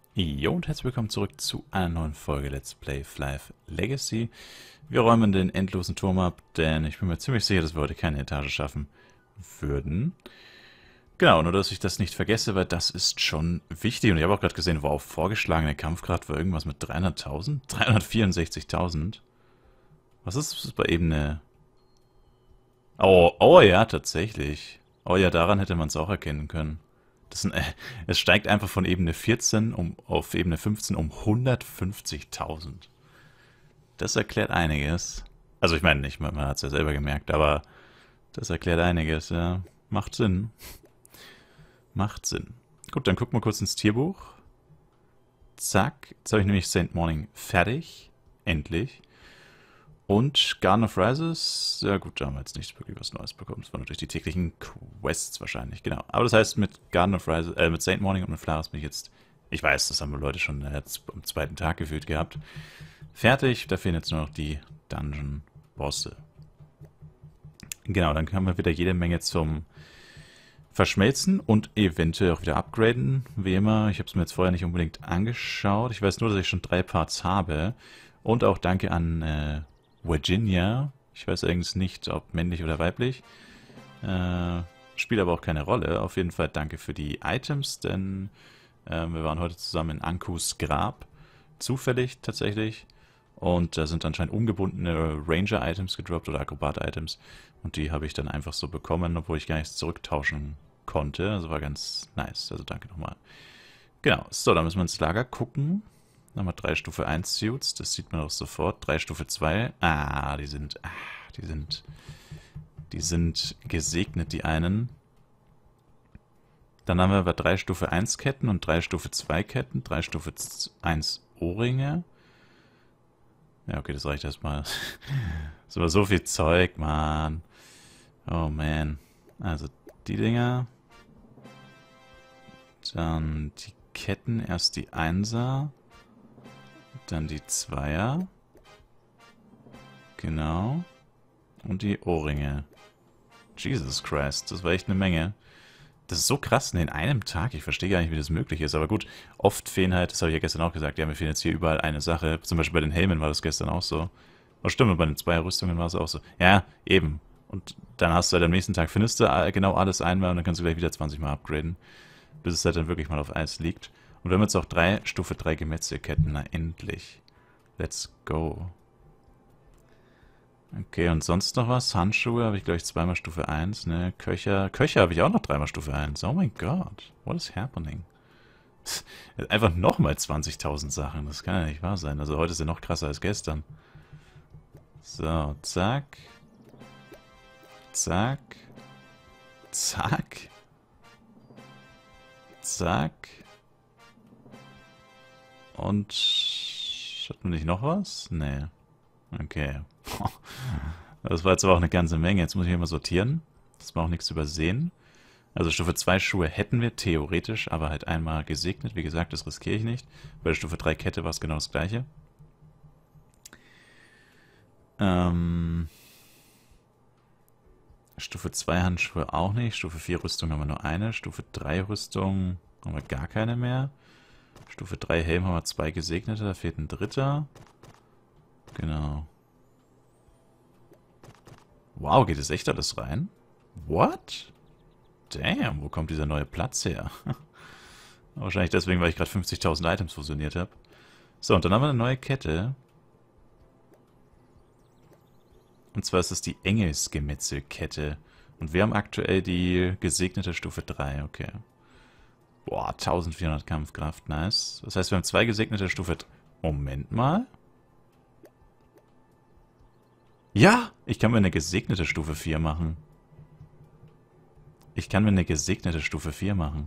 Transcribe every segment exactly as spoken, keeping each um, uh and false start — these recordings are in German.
Jo und herzlich willkommen zurück zu einer neuen Folge Let's Play Flive Legacy. Wir räumen den endlosen Turm ab, denn ich bin mir ziemlich sicher, dass wir heute keine Etage schaffen würden. Genau, nur dass ich das nicht vergesse, weil das ist schon wichtig. Und ich habe auch gerade gesehen, wow, vorgeschlagene Kampfgrad war irgendwas mit dreihunderttausend? dreihundertvierundsechzigtausend? Was ist das bei Ebene? Oh, oh ja, tatsächlich. Oh ja, daran hätte man es auch erkennen können. Das sind, äh, es steigt einfach von Ebene vierzehn um, auf Ebene fünfzehn um hundertfünfzigtausend. Das erklärt einiges. Also ich meine nicht, man, man hat es ja selber gemerkt, aber das erklärt einiges, ja. Macht Sinn. Macht Sinn. Gut, dann gucken wir kurz ins Tierbuch. Zack, jetzt habe ich nämlich Saint Morning fertig. Endlich. Und Garden of Rises, ja gut, da haben wir jetzt nicht wirklich was Neues bekommen. Das waren natürlich die täglichen Quests wahrscheinlich, genau. Aber das heißt, mit Garden of Rises, äh, mit Saint Morning und mit Flaris bin ich jetzt, ich weiß, das haben wir Leute schon äh, jetzt am zweiten Tag gefühlt gehabt. Fertig, da fehlen jetzt nur noch die Dungeon-Bosse. Genau, dann haben wir wieder jede Menge zum Verschmelzen und eventuell auch wieder upgraden, wie immer. Ich habe es mir jetzt vorher nicht unbedingt angeschaut. Ich weiß nur, dass ich schon drei Parts habe. Und auch danke an äh, Virginia. Ich weiß allerdings nicht, ob männlich oder weiblich. Äh, spielt aber auch keine Rolle. Auf jeden Fall danke für die Items, denn äh, wir waren heute zusammen in Ankus Grab. Zufällig tatsächlich. Und da sind anscheinend ungebundene Ranger-Items gedroppt oder Akrobat-Items. Und die habe ich dann einfach so bekommen, obwohl ich gar nichts zurücktauschen konnte. Also war ganz nice. Also danke nochmal. Genau. So, dann müssen wir ins Lager gucken. Nochmal drei Stufe eins Suits. Das sieht man auch sofort. drei Stufe zwei. Ah, die sind... Ah, die sind... Die sind gesegnet, die einen. Dann haben wir aber drei Stufe eins Ketten und drei Stufe zwei Ketten. drei Stufe eins Ohrringe. Ja, okay, das reicht erstmal. Das war so viel Zeug, Mann. Oh, man. Also, die Dinger. Dann die Ketten. Erst die Einser. Dann die Zweier. Genau. Und die Ohrringe. Jesus Christ, das war echt eine Menge. Das ist so krass in einem Tag. Ich verstehe gar nicht, wie das möglich ist. Aber gut, oft fehlen halt, das habe ich ja gestern auch gesagt, ja, mir fehlen jetzt hier überall eine Sache. Zum Beispiel bei den Helmen war das gestern auch so. Oh, stimmt, und bei den zwei Rüstungen war es auch so. Ja, eben. Und dann hast du halt am nächsten Tag, findest du genau alles einmal und dann kannst du gleich wieder zwanzig Mal upgraden. Bis es halt dann wirklich mal auf Eis liegt. Und wir haben jetzt auch drei Stufe drei Gemetzelketten. Na, endlich. Let's go. Okay, und sonst noch was? Handschuhe habe ich, glaube ich, zweimal Stufe eins, ne? Köcher. Köcher habe ich auch noch dreimal Stufe eins. Oh mein Gott. What is happening? Einfach nochmal zwanzigtausend Sachen. Das kann ja nicht wahr sein. Also heute ist ja noch krasser als gestern. So, zack. Zack. Zack. Zack. Und... Hatten wir nicht noch was? Nee. Okay. Das war jetzt aber auch eine ganze Menge. Jetzt muss ich hier mal sortieren, dass wir auch nichts übersehen. Also Stufe zwei Schuhe hätten wir theoretisch, aber halt einmal gesegnet. Wie gesagt, das riskiere ich nicht. Bei der Stufe drei Kette war es genau das gleiche. Ähm... Stufe zwei Handschuhe auch nicht. Stufe vier Rüstung haben wir nur eine. Stufe drei Rüstung haben wir gar keine mehr. Stufe drei Helm haben wir zwei gesegnete. Da fehlt ein dritter. Genau. Wow, geht es echt alles rein? What? Damn, wo kommt dieser neue Platz her? Wahrscheinlich deswegen, weil ich gerade fünfzigtausend Items fusioniert habe. So, und dann haben wir eine neue Kette. Und zwar ist es die Engelsgemetzelkette. Und wir haben aktuell die gesegnete Stufe drei, okay. Boah, eintausendvierhundert Kampfkraft, nice. Das heißt, wir haben zwei gesegnete Stufe... Moment mal. Ja, ich kann mir eine gesegnete Stufe vier machen. Ich kann mir eine gesegnete Stufe vier machen.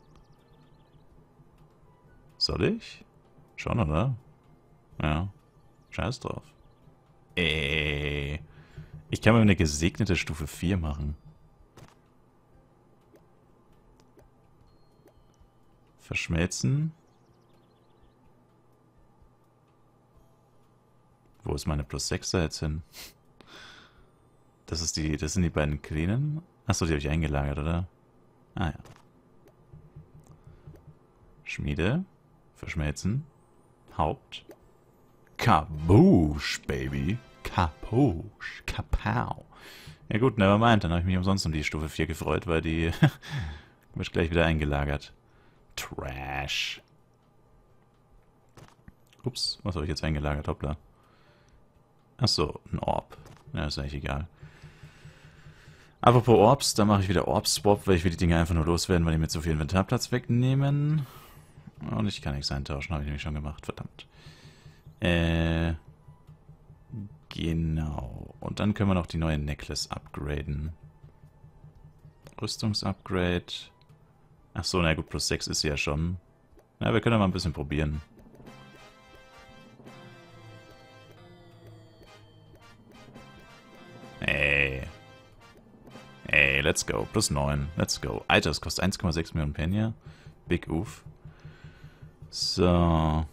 Soll ich? Schon, oder? Ja. Scheiß drauf. Äh. Ich kann mir eine gesegnete Stufe vier machen. Verschmelzen. Wo ist meine plus sechser jetzt hin? Das ist die, das sind die beiden kleinen. Achso, die habe ich eingelagert, oder? Ah ja. Schmiede. verschmelzen. Haupt. Kaboosh, Baby. Kaboosh. Kapow. Ja gut, nevermind. Dann habe ich mich umsonst um die Stufe vier gefreut, weil die wird gleich wieder eingelagert. Trash. Ups, was habe ich jetzt eingelagert? Hoppla. Achso, ein Orb. Ja, ist eigentlich egal. Apropos Orbs, da mache ich wieder Orb-Swap, weil ich will die Dinge einfach nur loswerden, weil die mir zu viel Inventarplatz wegnehmen. Und ich kann nichts eintauschen, habe ich nämlich schon gemacht, verdammt. Äh, genau. Und dann können wir noch die neue Necklace upgraden. Rüstungsupgrade. Achso, na gut, plus sechs ist sie ja schon. Na, wir können ja mal ein bisschen probieren. Ey. Ey, let's go. Plus neun. Let's go. Alter, das kostet eins Komma sechs Millionen Penya. Big Oof. So.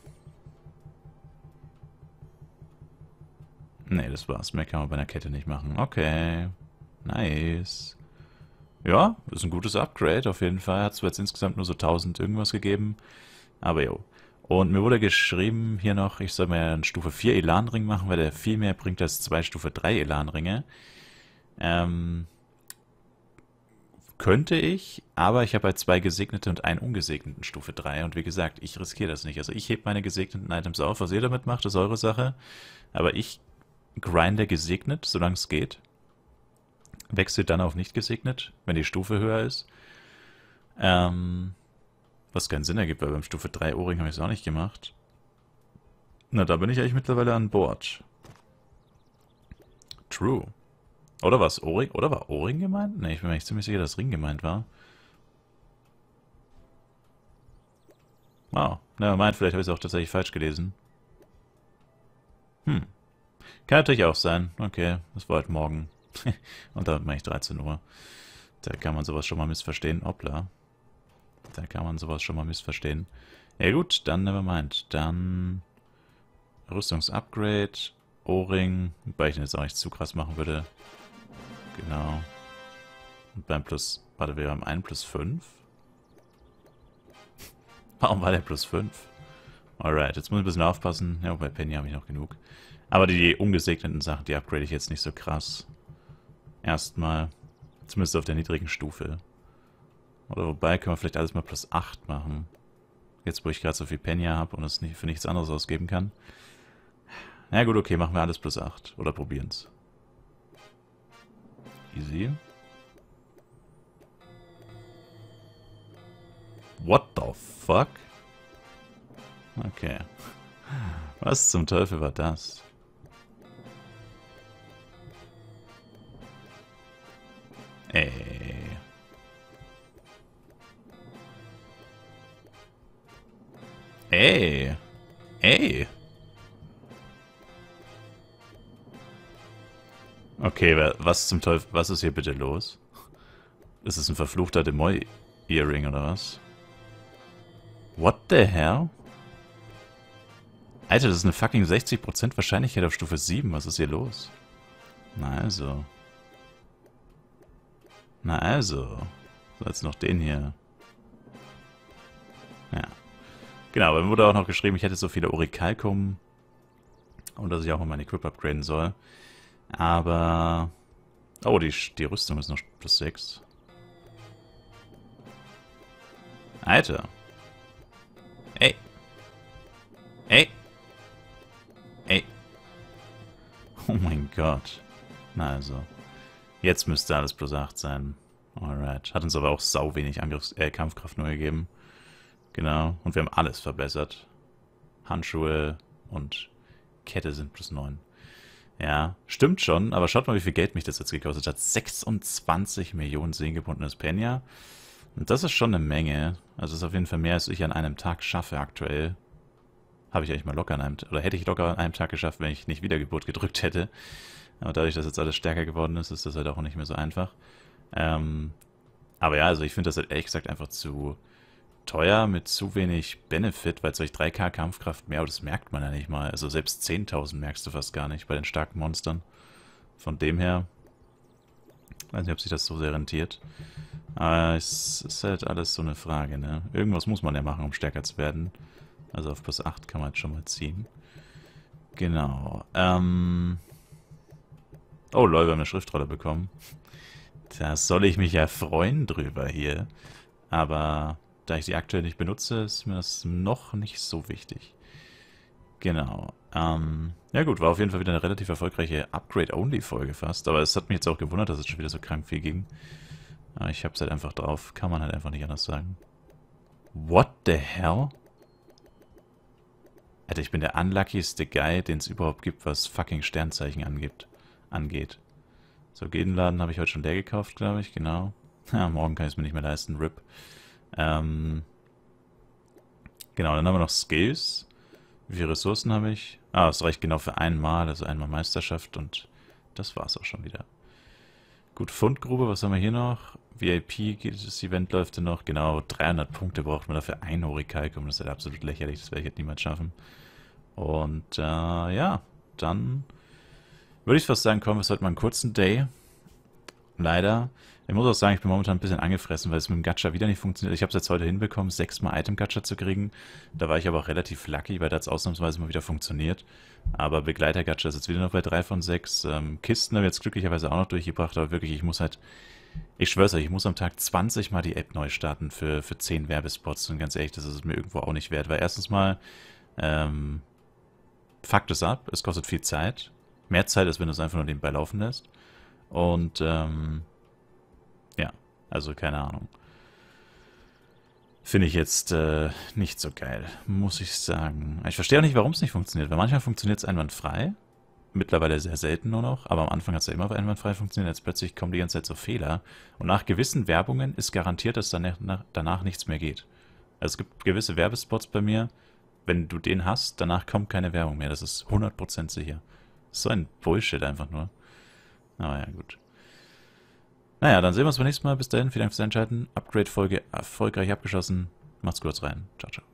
Nee, das war's. Mehr kann man bei einer Kette nicht machen. Okay. Nice. Ja, ist ein gutes Upgrade auf jeden Fall. Hat zwar jetzt insgesamt nur so tausend irgendwas gegeben. Aber jo. Und mir wurde geschrieben hier noch, ich soll mir einen Stufe vier Elanring machen, weil der viel mehr bringt als zwei Stufe drei Elanringe. Ähm... Könnte ich, aber ich habe halt zwei gesegnete und einen ungesegneten Stufe drei. Und wie gesagt, ich riskiere das nicht. Also ich hebe meine gesegneten Items auf. Was ihr damit macht, ist eure Sache. Aber ich grinde gesegnet, solange es geht. Wechselt dann auf nicht gesegnet, wenn die Stufe höher ist. Ähm, was keinen Sinn ergibt, weil beim Stufe drei Ohrring habe ich es auch nicht gemacht. Na, da bin ich eigentlich mittlerweile an Bord. True. Oder war es Ohrring? Oder war Ohrring gemeint? Ne, ich bin mir echt ziemlich sicher, dass Ring gemeint war. Wow. Na, meint, vielleicht habe ich es auch tatsächlich falsch gelesen. Hm. Kann natürlich auch sein. Okay, das war halt morgen. Und damit mache ich dreizehn Uhr. Da kann man sowas schon mal missverstehen. Hoppla. Da kann man sowas schon mal missverstehen. Ja gut, dann nevermind. Dann Rüstungsupgrade, Ohrring, wobei ich den jetzt auch nicht zu krass machen würde. Genau. Und beim Plus... Warte, wir haben einen plus fünf? Warum war der plus fünf? Alright, jetzt muss ich ein bisschen aufpassen. Ja, bei Penny habe ich noch genug. Aber die ungesegneten Sachen, die upgrade ich jetzt nicht so krass. Erstmal. Zumindest auf der niedrigen Stufe. Oder wobei, können wir vielleicht alles mal plus acht machen. Jetzt, wo ich gerade so viel Penny habe und es nicht für nichts anderes ausgeben kann. Na gut, okay, machen wir alles plus acht. Oder probieren's. Easy. What the fuck? Okay. Was zum Teufel war das? Ey. Ey. Ey. Okay, was zum Teufel, was ist hier bitte los? Ist es ein verfluchter Demoy-Earring oder was? What the hell? Alter, das ist eine fucking sechzig Prozent Wahrscheinlichkeit auf Stufe sieben. Was ist hier los? Na also. Na also. So, jetzt noch den hier. Ja. Genau, aber mir wurde auch noch geschrieben, ich hätte so viele Orichalcum. Und dass ich auch mal mein Equip upgraden soll. Aber... Oh, die, die Rüstung ist noch plus sechs. Alter. Ey. Ey. Ey. Oh mein Gott. Na also. Jetzt müsste alles plus acht sein. Alright. Hat uns aber auch sau wenig Angriffs äh, Kampfkraft nur gegeben. Genau. Und wir haben alles verbessert. Handschuhe und Kette sind plus neun. Ja, stimmt schon, aber schaut mal, wie viel Geld mich das jetzt gekostet hat. sechsundzwanzig Millionen seelengebundenes Penya. Und das ist schon eine Menge. Also das ist auf jeden Fall mehr, als ich an einem Tag schaffe aktuell. Habe ich eigentlich mal locker an einem Tag, oder hätte ich locker an einem Tag geschafft, wenn ich nicht Wiedergeburt gedrückt hätte. Aber dadurch, dass jetzt alles stärker geworden ist, ist das halt auch nicht mehr so einfach. Ähm, aber ja, also ich finde das halt ehrlich gesagt einfach zu teuer mit zu wenig Benefit, weil solch drei K Kampfkraft mehr, aber das merkt man ja nicht mal. Also selbst zehntausend merkst du fast gar nicht bei den starken Monstern. Von dem her, weiß nicht, ob sich das so sehr rentiert. Aber es ist halt alles so eine Frage, ne? Irgendwas muss man ja machen, um stärker zu werden. Also auf plus acht kann man jetzt schon mal ziehen. Genau. Ähm oh, lol, wir haben eine Schriftrolle bekommen. Da soll ich mich ja freuen drüber hier. Aber da ich sie aktuell nicht benutze, ist mir das noch nicht so wichtig. Genau. Ähm, ja gut, war auf jeden Fall wieder eine relativ erfolgreiche Upgrade-Only-Folge fast. Aber es hat mich jetzt auch gewundert, dass es schon wieder so krank viel ging. Aber ich hab's halt einfach drauf. Kann man halt einfach nicht anders sagen. What the hell? Alter, ich bin der unluckieste Guy, den es überhaupt gibt, was fucking Sternzeichen angibt, angeht. So, Gedenladen habe ich heute schon leer gekauft, glaube ich, genau. Ja, morgen kann ich es mir nicht mehr leisten, R I P. Ähm, genau, dann haben wir noch Skills. Wie viele Ressourcen habe ich? Ah, es reicht genau für einmal, also einmal Meisterschaft und das war's auch schon wieder. Gut, Fundgrube, was haben wir hier noch? V I P, das Event läuft ja noch. Genau, dreihundert Punkte braucht man dafür ein Orikalkum. Das ist halt absolut lächerlich, das werde ich halt niemals schaffen. Und äh, ja, dann würde ich fast sagen, kommen wir heute mal einen kurzen Day. Leider. Ich muss auch sagen, ich bin momentan ein bisschen angefressen, weil es mit dem Gacha wieder nicht funktioniert. Ich habe es jetzt heute hinbekommen, sechsmal Item-Gacha zu kriegen. Da war ich aber auch relativ lucky, weil das ausnahmsweise mal wieder funktioniert. Aber Begleiter-Gacha ist jetzt wieder noch bei drei von sechs. Ähm, Kisten habe ich jetzt glücklicherweise auch noch durchgebracht, aber wirklich, ich muss halt... Ich schwör's euch, ich muss am Tag zwanzig Mal die App neu starten für, für zehn Werbespots. Und ganz ehrlich, das ist es mir irgendwo auch nicht wert. Weil erstens mal, ähm, fuckt es ab, es kostet viel Zeit. Mehr Zeit, als wenn du es einfach nur nebenbei laufen lässt. Und, ähm, ja, also keine Ahnung. Finde ich jetzt äh, nicht so geil, muss ich sagen. Ich verstehe auch nicht, warum es nicht funktioniert, weil manchmal funktioniert es einwandfrei. Mittlerweile sehr selten nur noch, aber am Anfang hat es ja immer einwandfrei funktioniert. Jetzt plötzlich kommen die ganze Zeit so Fehler. Und nach gewissen Werbungen ist garantiert, dass danach, danach nichts mehr geht. Also es gibt gewisse Werbespots bei mir, wenn du den hast, danach kommt keine Werbung mehr. Das ist hundert Prozent sicher. So ein Bullshit einfach nur. Aber ja, gut. Naja, dann sehen wir uns beim nächsten Mal. Bis dahin, vielen Dank fürs Einschalten. Upgrade-Folge erfolgreich abgeschlossen. Macht's kurz rein. Ciao, ciao.